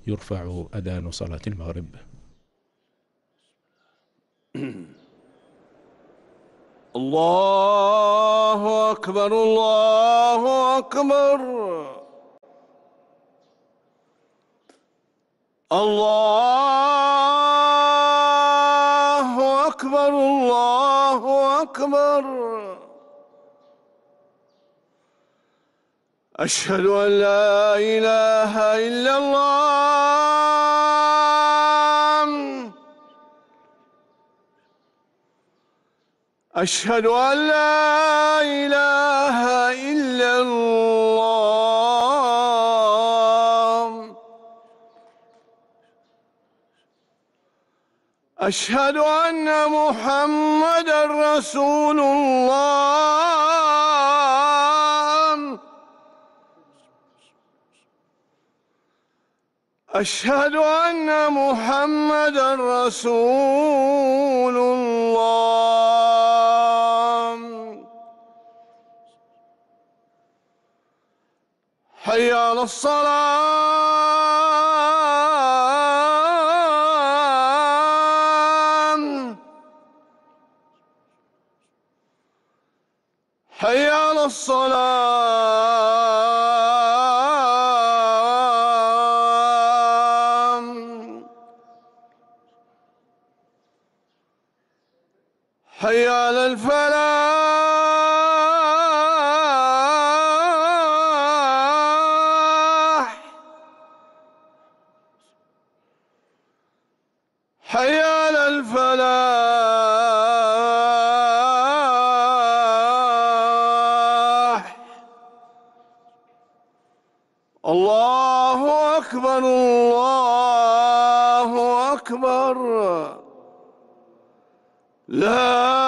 يرفع أذان صلاة المغرب. الله أكبر الله أكبر الله أكبر الله أكبر. أشهد أن لا إله إلا الله. أشهد أن لا إله إلا الله. أشهد أن محمدًا رسول الله. أشهد أن محمدًا رسول الله. حي على الصلاة. حي على الصلاة. حي على الفلاح. حي على الفلاح. الله أكبر الله أكبر. لا